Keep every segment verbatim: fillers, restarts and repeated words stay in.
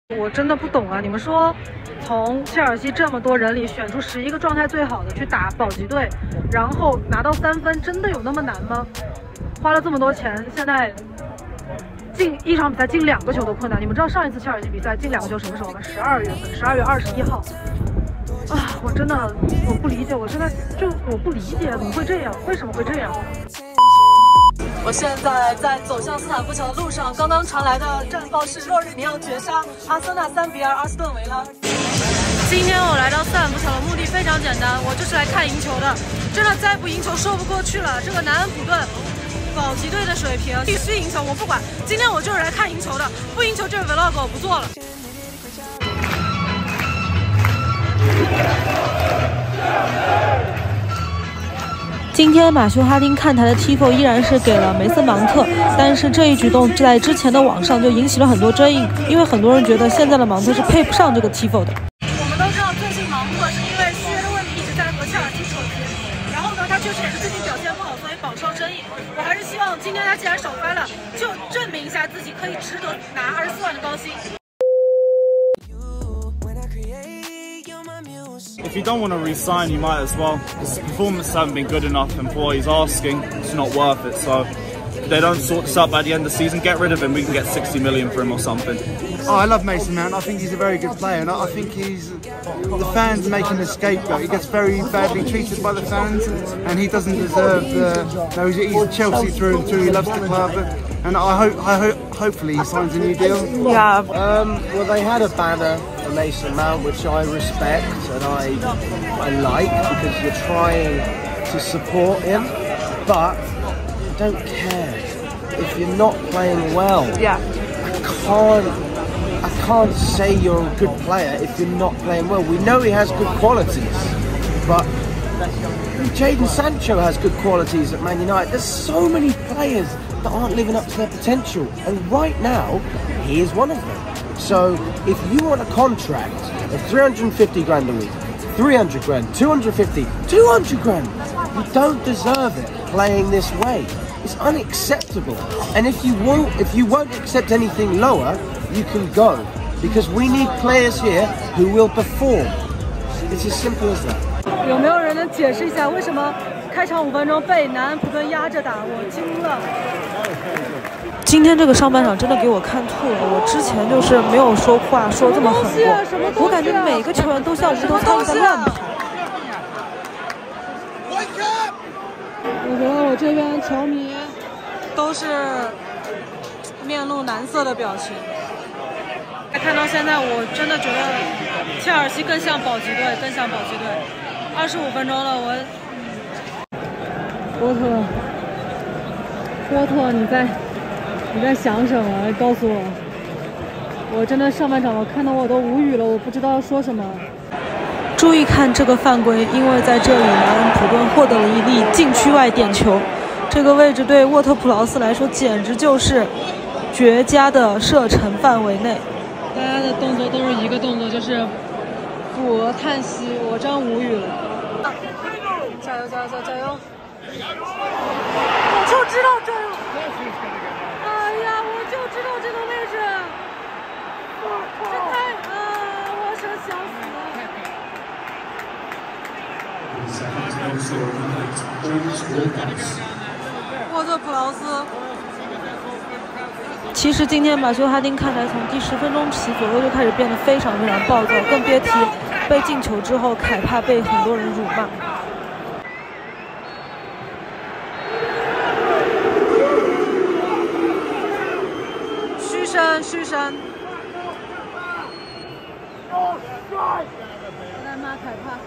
我真的不懂啊！你们说，从切尔西这么多人里选出十一个状态最好的去打保级队，然后拿到三分，真的有那么难吗？花了这么多钱，现在进一场比赛进两个球都困难。你们知道上一次切尔西比赛进两个球什么时候吗？十二月份，十二月二十一号。啊，我真的我不理解，我现在就我不理解怎么会这样，为什么会这样？ 我现在在走向斯坦福桥的路上，刚刚传来的战报是洛日尼奥绝杀阿森纳三比二阿斯顿维拉。今天我来到斯坦福桥的目的非常简单，我就是来看赢球的。真的再不赢球说不过去了，这个南安普顿保级队的水平必须赢球，我不管。今天我就是来看赢球的，不赢球这个 vlog 我不做了。 今天马修哈丁看台的 tifo 依然是给了梅森芒特，但是这一举动在之前的网上就引起了很多争议，因为很多人觉得现在的芒特是配不上这个 tifo 的。 我们都知道，最近芒特是因为续约的问题一直在和切尔西扯皮，然后呢，他确实也是最近表现不好，所以饱受争议。我还是希望今天他既然首发了，就证明一下自己可以值得拿二十四万的高薪。 If you don't want to re-sign, you might as well. His performances haven't been good enough, and for what he's asking, it's not worth it. So, if they don't sort this out by the end of the season, get rid of him. We can get sixty million for him or something. Oh, I love Mason Mount. I think he's a very good player, and I think he's the fans make him a scapegoat. He gets very badly treated by the fans, and he doesn't deserve the. No, he's, he's Chelsea through and through. He loves the club, and I hope, I hope, hopefully, he signs a new deal. Yeah. Um, well, they had a banner for Mason Mount, which I respect and I I like because you're trying to support him, but I don't care if you're not playing well. Yeah. I can't. I can't say you're a good player if you're not playing well. We know he has good qualities, but Jadon Sancho has good qualities at Man United. There's so many players that aren't living up to their potential, and right now, he is one of them. So, if you want a contract of three hundred fifty grand a week, three hundred grand, two hundred fifty, two hundred grand, you don't deserve it playing this way. It's unacceptable. And if you won't, if you won't accept anything lower, you can go, because we need players here who will perform. It's as simple as that. 有没有人能解释一下为什么开场五分钟被南安普顿压着打？我惊了。 今天这个上半场真的给我看吐了。我之前就是没有说话说这么狠过，我感觉每个球员都像无头苍蝇在乱跑。 我觉得我这边球迷都是面露难色的表情。看到现在，我真的觉得切尔西更像保级队，更像保级队。二十五分钟了，我。 波特，波特，你在你在想什么？告诉我。我真的上半场我看到我都无语了，我不知道说什么。 注意看这个犯规，因为在这里南安普顿获得了一粒禁区外点球，这个位置对沃特普劳斯来说简直就是绝佳的射程范围内。 大家的动作都是一个动作，就是俯额叹息，我真无语了。加油加油加油加油！我就知道这，哎呀，我就知道这个位置，这太啊，我是想死了。沃特普劳斯。 其实今天马修哈丁看台从第十分钟起左右就开始变得非常非常暴躁，更别提被进球之后，凯帕被很多人辱骂。 嘘声，嘘声。 我在骂凯帕。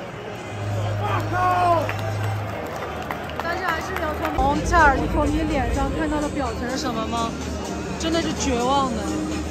但是还是要从切尔西球迷脸上看到的表情是什么吗？ 真的是绝望的。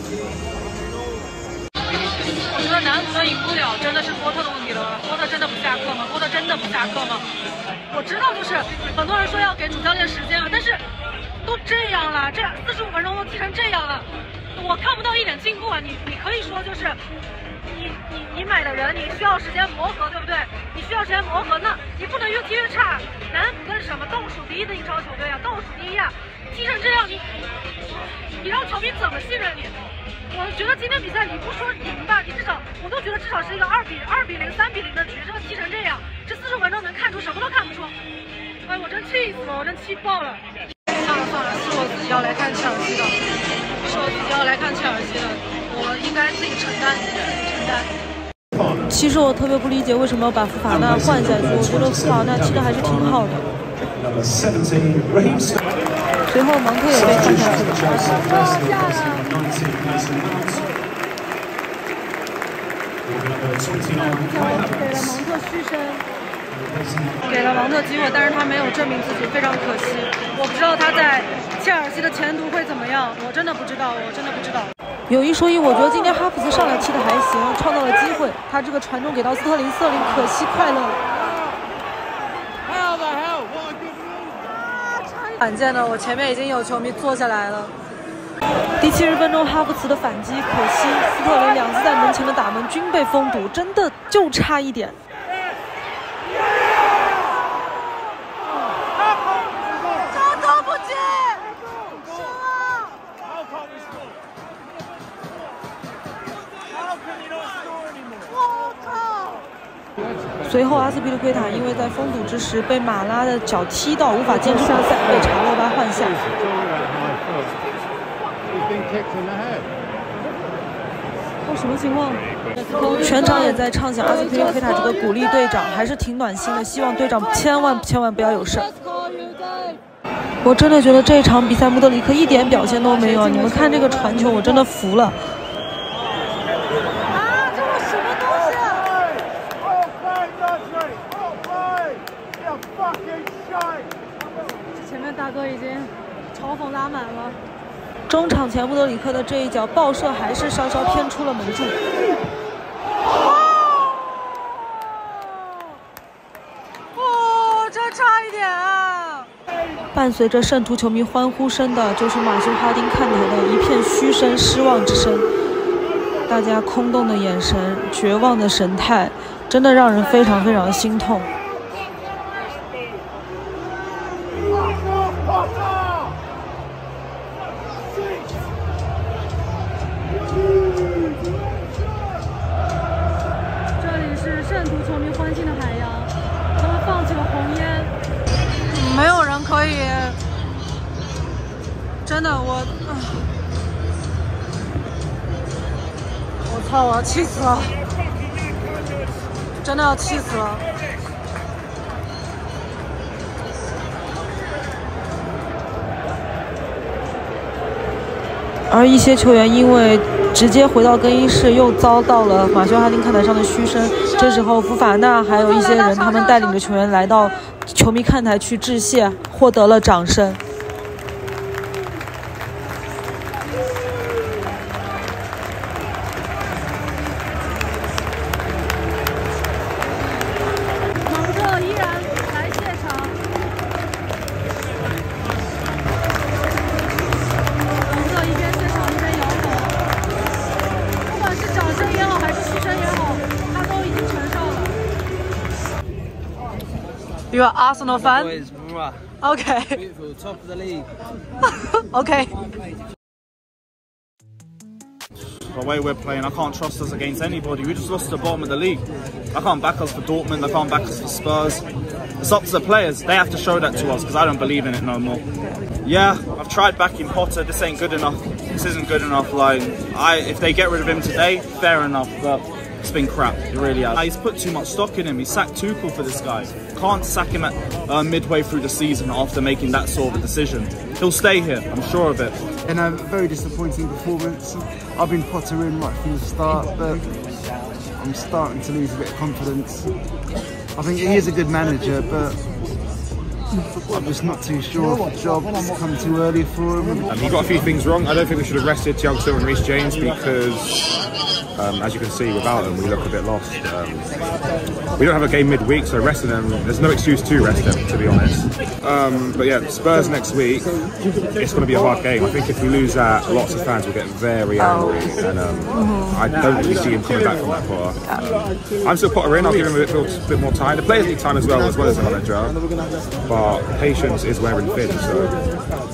我觉得南安普顿赢不了，真的是波特的问题了。波特真的不下课吗？波特真的不下课吗？我知道，就是很多人说要给主教练时间了，但是都这样了，这四十五分钟都踢成这样了，我看不到一点进步啊！你你可以说就是。你你你买的人，你需要时间磨合，对不对？你需要时间磨合，那你不能越踢越差。南安普顿是什么？倒数第一的英超球队啊，倒数第一啊！踢成这样，你你让球迷怎么信任你？ 我觉得今天比赛你不说赢吧，你至少我都觉得至少是一个二比二比零、三比零的局，这个踢成这样，这四十分钟能看出什么都看不出。哎，我真气死了，我真气爆了。算了算了，是我自己要来看切尔西的，是我自己要来看切尔西的，我应该自己承担，自己承担。 其实我特别不理解为什么要把福法纳换下去，我觉得福法纳踢的还是挺好的。随后芒特也被换下去了。给了芒特嘘声，给了芒特机会，但是他没有证明自己，非常可惜。我不知道他在切尔西的前途会怎么样，我真的不知道，我真的不知道。有一说一，我觉得今天哈弗茨上来踢的还行，创造了机会。他这个传中给到斯特林，斯特林可惜快乐了。罕见的，我前面已经有球迷坐下来了。第七十分钟，哈弗茨的反击，可惜斯特林两次在门前的打门均被封堵，真的就差一点。这都不进，是吗？我靠！随后，阿斯皮利奎塔因为在封堵之时被马拉的脚踢到，无法坚持比赛，被查洛巴换下。哦，什么情况？全场也在畅想阿斯皮利奎塔这个鼓励队长，还是挺暖心的。希望队长千万千万不要有事。我真的觉得这场比赛穆德里克一点表现都没有。你们看这个传球，我真的服了。大哥已经嘲讽拉满了。中场前，穆德里克的这一脚爆射还是稍稍偏出了门柱。哦，这差一点啊！伴随着圣徒球迷欢呼声的，就是马修哈丁看台的一片嘘声、失望之声。大家空洞的眼神、绝望的神态，真的让人非常非常心痛。没有人可以，真的我，我操！我要气死了，真的要气死了。而一些球员因为直接回到更衣室，又遭到了马修哈丁看台上的嘘声。这时候，福法纳还有一些人，他们带领着球员来到球迷看台去致谢，获得了掌声。 芒特依然来谢场。芒特一边谢场一边摇头，不管是掌声也好，还是嘘声也好，他都已经承受了。 You are Arsenal fan? Okay. Beautiful, top of the league. Okay. The way we're playing, I can't trust us against anybody. We just lost the bottom of the league. I can't back us for Dortmund, I can't back us for Spurs. It's up to the players. They have to show that to us because I don't believe in it no more. Yeah, I've tried backing Potter. This ain't good enough. This isn't good enough. Like, I, if they get rid of him today, fair enough. But it's been crap. It really has. He's put too much stock in him. He sacked Tuchel for this guy. Can't sack him at uh, midway through the season after making that sort of a decision. He'll stay here. I'm sure of it. And a very disappointing performance. I've been Potter in right from the start, but I'm starting to lose a bit of confidence. I think he is a good manager, but I'm just not too sure if the job's come too early for him. Um, he got a few things wrong. I don't think we should have rested Thiago Silva and Reece James because, um, as you can see, without them, we look a bit lost. Um, we don't have a game midweek, so resting them, there's no excuse to rest them, to be honest. Um, but yeah, Spurs next week, it's going to be a hard game. I think if we lose that, lots of fans will get very angry, and um, mm-hmm. I don't really see him coming back from that Potter. Um, I'm still Potter in, I'll give him a bit, a bit more time. The players need time as well, as well as the manager, but patience is wearing thin, so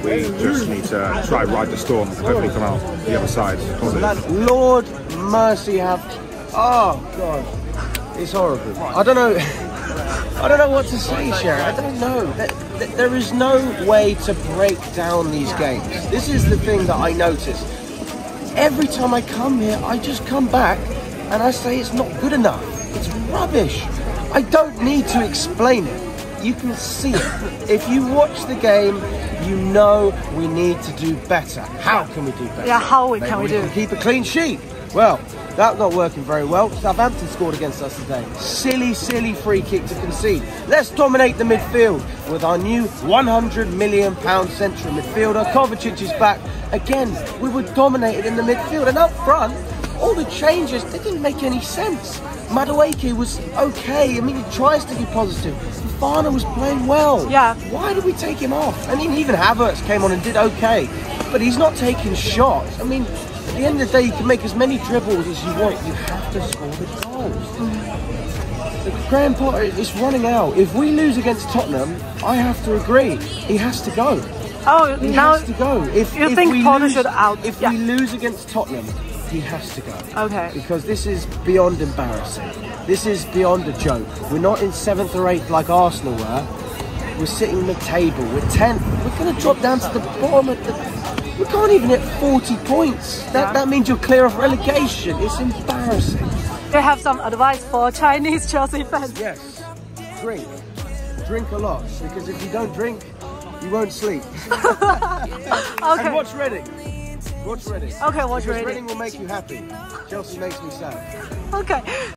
We just need to try ride the storm and hopefully come out the other side positive. Lord mercy have. Oh God, it's horrible. I don't know. I don't know what to say, Sharon. I don't know. There is no way to break down these games. This is the thing that I notice. Every time I come here, I just come back and I say it's not good enough. It's rubbish. I don't need to explain it. You can see it. If you watch the game, you know we need to do better. How can we do better? Yeah, how we, Maybe can we, we do? Can keep a clean sheet. Well, that's not working very well. Southampton scored against us today. Silly, silly free kick to concede. Let's dominate the midfield with our new one hundred million pound central midfielder. Kovacic is back. Again, we were dominated in the midfield. And up front, all the changes, they didn't make any sense. Madueke was okay. I mean, he tries to be positive. Fofana was playing well. Yeah. Why did we take him off? I mean, even Havertz came on and did okay. But he's not taking shots. I mean, at the end of the day, you can make as many dribbles as you want. You have to score the goals. Mm. Graham Potter is running out. If we lose against Tottenham, I have to agree. He has to go. Oh, he now has to go. If you if think we Potter lose, should out? If yeah. we lose against Tottenham, he has to go. Okay. Because this is beyond embarrassing. This is beyond a joke. We're not in seventh or eighth like Arsenal were. We're sitting mid-table. We're tenth. We're going to drop down to the bottom of the... We can't even hit forty points. That, yeah. that means you're clear of relegation. It's embarrassing. Do you have some advice for Chinese Chelsea fans? Yes. Drink. Drink a lot. Because if you don't drink, you won't sleep. Okay. And watch Reading. Watch Reading. Okay, watch because Reading. Reading will make you happy. Chelsea makes me sad. Okay.